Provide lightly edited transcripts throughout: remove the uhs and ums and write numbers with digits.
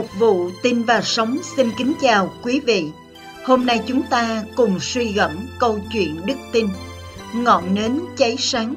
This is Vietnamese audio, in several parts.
Một vụ tin và sống xin kính chào quý vị. Hôm nay chúng ta cùng suy gẫm câu chuyện đức tin, ngọn nến cháy sáng.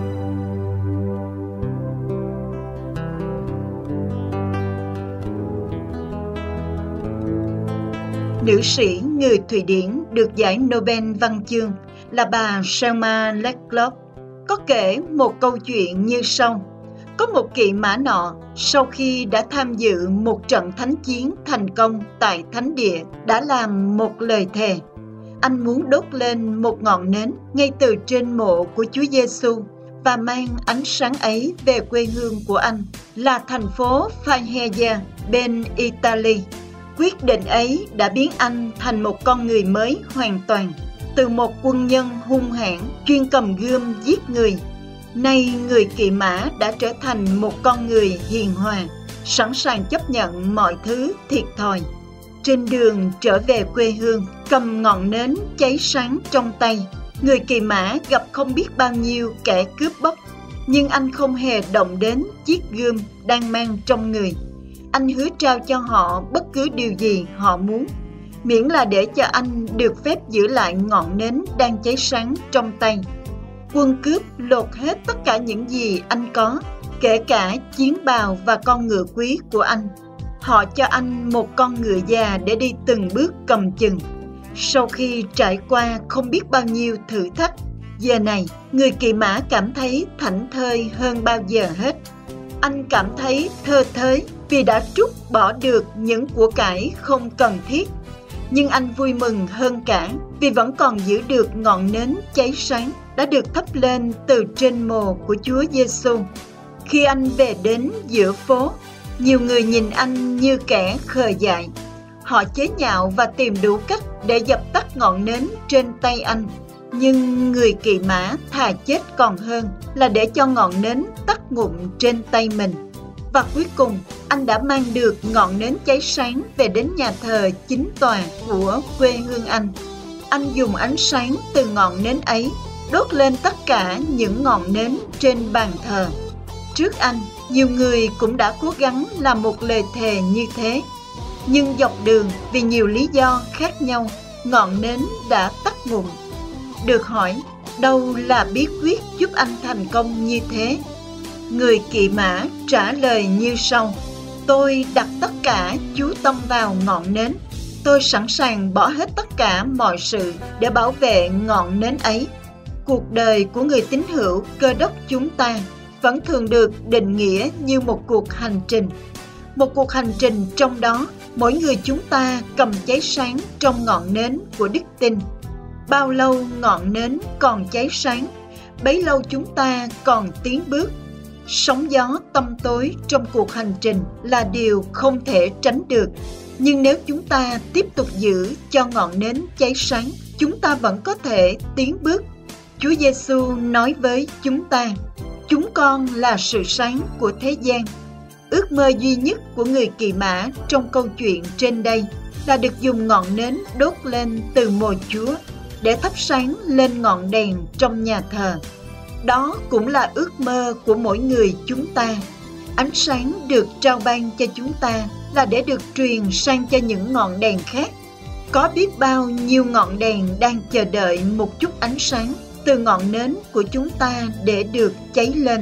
Nữ sĩ người Thụy Điển được giải Nobel văn chương là bà Selma Lagerlöf có kể một câu chuyện như sau. Có một kỵ mã nọ, sau khi đã tham dự một trận thánh chiến thành công tại thánh địa, đã làm một lời thề. Anh muốn đốt lên một ngọn nến ngay từ trên mộ của Chúa Giêsu và mang ánh sáng ấy về quê hương của anh là thành phố Faenza bên Italy. Quyết định ấy đã biến anh thành một con người mới hoàn toàn. Từ một quân nhân hung hãn chuyên cầm gươm giết người, nay người kỵ mã đã trở thành một con người hiền hòa, sẵn sàng chấp nhận mọi thứ thiệt thòi. Trên đường trở về quê hương, cầm ngọn nến cháy sáng trong tay, người kỵ mã gặp không biết bao nhiêu kẻ cướp bóc, nhưng anh không hề động đến chiếc gươm đang mang trong người. Anh hứa trao cho họ bất cứ điều gì họ muốn, miễn là để cho anh được phép giữ lại ngọn nến đang cháy sáng trong tay. Quân cướp lột hết tất cả những gì anh có, kể cả chiến bào và con ngựa quý của anh. Họ cho anh một con ngựa già để đi từng bước cầm chừng. Sau khi trải qua không biết bao nhiêu thử thách, giờ này người kỵ mã cảm thấy thảnh thơi hơn bao giờ hết. Anh cảm thấy thơ thới vì đã trút bỏ được những của cải không cần thiết. Nhưng anh vui mừng hơn cả vì vẫn còn giữ được ngọn nến cháy sáng đã được thắp lên từ trên mồ của Chúa Giêsu. Khi anh về đến giữa phố, nhiều người nhìn anh như kẻ khờ dại. Họ chế nhạo và tìm đủ cách để dập tắt ngọn nến trên tay anh. Nhưng người kỵ mã thà chết còn hơn là để cho ngọn nến tắt ngụm trên tay mình. Và cuối cùng, anh đã mang được ngọn nến cháy sáng về đến nhà thờ chính tòa của quê hương anh. Anh dùng ánh sáng từ ngọn nến ấy đốt lên tất cả những ngọn nến trên bàn thờ. Trước anh, nhiều người cũng đã cố gắng làm một lời thề như thế. Nhưng dọc đường, vì nhiều lý do khác nhau, ngọn nến đã tắt ngụm. Được hỏi, đâu là bí quyết giúp anh thành công như thế? Người kỵ mã trả lời như sau. Tôi đặt tất cả chú tâm vào ngọn nến. Tôi sẵn sàng bỏ hết tất cả mọi sự để bảo vệ ngọn nến ấy. Cuộc đời của người tín hữu Cơ Đốc chúng ta vẫn thường được định nghĩa như một cuộc hành trình. Một cuộc hành trình trong đó mỗi người chúng ta cầm cháy sáng trong ngọn nến của đức tin. Bao lâu ngọn nến còn cháy sáng, bấy lâu chúng ta còn tiến bước. Sóng gió tăm tối trong cuộc hành trình là điều không thể tránh được. Nhưng nếu chúng ta tiếp tục giữ cho ngọn nến cháy sáng, chúng ta vẫn có thể tiến bước. Chúa Giêsu nói với chúng ta, chúng con là sự sáng của thế gian. Ước mơ duy nhất của người kỵ mã trong câu chuyện trên đây là được dùng ngọn nến đốt lên từ mồ Chúa để thắp sáng lên ngọn đèn trong nhà thờ. Đó cũng là ước mơ của mỗi người chúng ta. Ánh sáng được trao ban cho chúng ta là để được truyền sang cho những ngọn đèn khác. Có biết bao nhiêu ngọn đèn đang chờ đợi một chút ánh sáng từ ngọn nến của chúng ta để được cháy lên.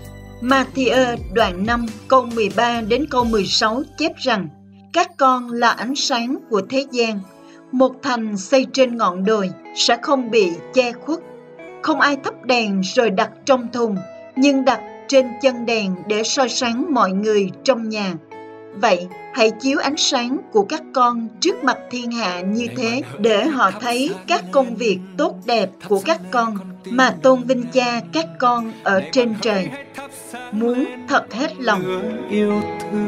Ma-thi-ơ đoạn 5 câu 13 đến câu 16 chép rằng: Các con là ánh sáng của thế gian. Một thành xây trên ngọn đồi sẽ không bị che khuất. Không ai thắp đèn rồi đặt trong thùng, nhưng đặt trên chân đèn để soi sáng mọi người trong nhà. Vậy, hãy chiếu ánh sáng của các con trước mặt thiên hạ như thế, để họ thấy các công việc tốt đẹp của các con, mà tôn vinh Cha các con ở trên trời. Muốn thật hết lòng yêu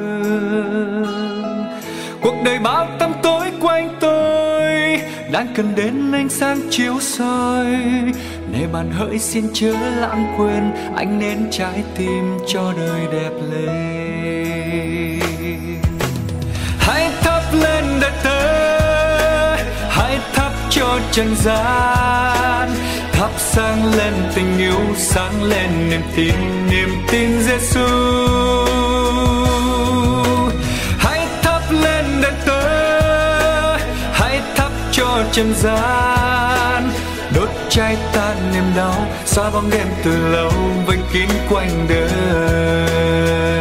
thương. Cuộc đời bao tăm tối quanh tôi đang cần đến ánh sáng chiếu soi. Này bạn hỡi xin chớ lãng quên, ánh nến trái tim cho đời đẹp lên. Hãy thắp lên đời tớ, hãy thắp cho trần gian, thắp sáng lên tình yêu, sáng lên niềm tin Giêsu. Hãy thắp trần gian, đốt cháy tan niềm đau, xóa bóng đêm từ lâu vây kín quanh đời.